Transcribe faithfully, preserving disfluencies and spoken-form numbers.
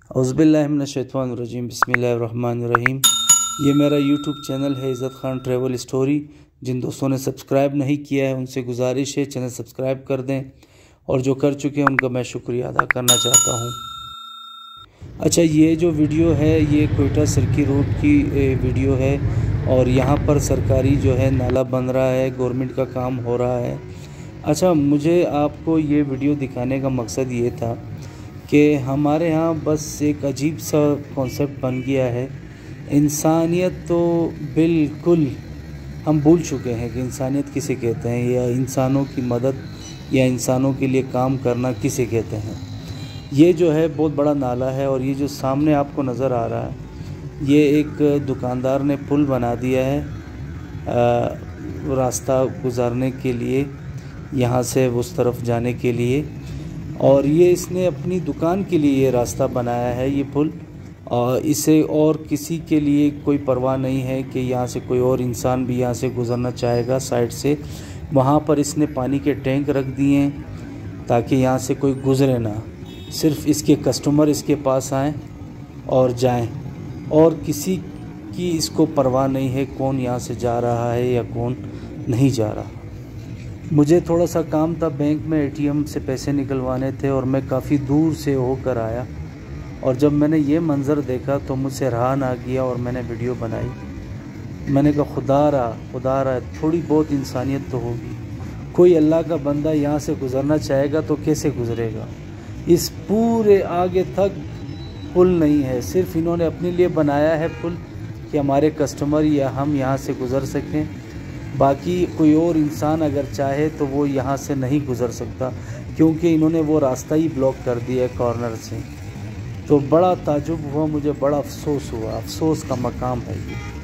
औज़ुबिल्लाहिमिनश्शैतानिर्रजीम बिस्मिल्लाहिर्रहमानिर्रहीम। ये मेरा यूट्यूब चैनल है इज़्ज़त ख़ान ट्रैवल स्टोरी। जिन दोस्तों ने सब्सक्राइब नहीं किया है उनसे गुजारिश है चैनल सब्सक्राइब कर दें, और जो कर चुके हैं उनका मैं शुक्रिया अदा करना चाहता हूँ। अच्छा, ये जो वीडियो है ये कोयटा सर्की रोड की वीडियो है, और यहाँ पर सरकारी जो है नाला बन रहा है, गवर्नमेंट का काम हो रहा है। अच्छा, मुझे आपको ये वीडियो दिखाने का मकसद ये था कि हमारे यहाँ बस एक अजीब सा कॉन्सेप्ट बन गया है। इंसानियत तो बिल्कुल हम भूल चुके हैं कि इंसानियत किसे कहते हैं, या इंसानों की मदद या इंसानों के लिए काम करना किसे कहते हैं। ये जो है बहुत बड़ा नाला है, और ये जो सामने आपको नज़र आ रहा है ये एक दुकानदार ने पुल बना दिया है रास्ता गुज़ारने के लिए, यहाँ से उस तरफ जाने के लिए। और ये इसने अपनी दुकान के लिए ये रास्ता बनाया है, ये पुल, और इसे और किसी के लिए कोई परवाह नहीं है कि यहाँ से कोई और इंसान भी यहाँ से गुज़रना चाहेगा साइड से। वहाँ पर इसने पानी के टैंक रख दिए हैं ताकि यहाँ से कोई गुज़रे ना, सिर्फ इसके कस्टमर इसके पास आएँ और जाएं, और किसी की इसको परवाह नहीं है कौन यहाँ से जा रहा है या कौन नहीं जा रहा। मुझे थोड़ा सा काम था, बैंक में एटीएम से पैसे निकलवाने थे, और मैं काफ़ी दूर से होकर आया, और जब मैंने ये मंज़र देखा तो मुझसे रहा ना गया और मैंने वीडियो बनाई। मैंने कहा खुदा रहा खुदा रहा थोड़ी बहुत इंसानियत तो होगी। कोई अल्लाह का बंदा यहाँ से गुज़रना चाहेगा तो कैसे गुज़रेगा। इस पूरे आगे तक पुल नहीं है, सिर्फ इन्होंने अपने लिए बनाया है पुल कि हमारे कस्टमर या हम यहाँ से गुज़र सकें। बाकी कोई और इंसान अगर चाहे तो वो यहाँ से नहीं गुज़र सकता, क्योंकि इन्होंने वो रास्ता ही ब्लॉक कर दिया है कॉर्नर से। तो बड़ा ताज्जुब हुआ मुझे, बड़ा अफसोस हुआ, अफसोस का मकाम है ये।